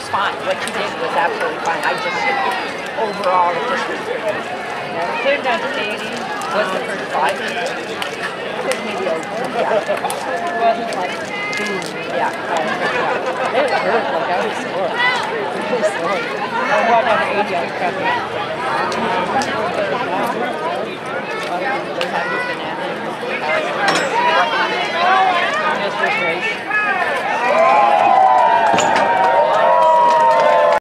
fine. What you did was absolutely fine. I just, overall, it just was good. Yeah, cleared down to 80 Was the first 5 minutes? It was mediocre, yeah. It wasn't like, boom. Yeah. It hurt, like I was sore. Really sore. I walked down to 80, I was crapping.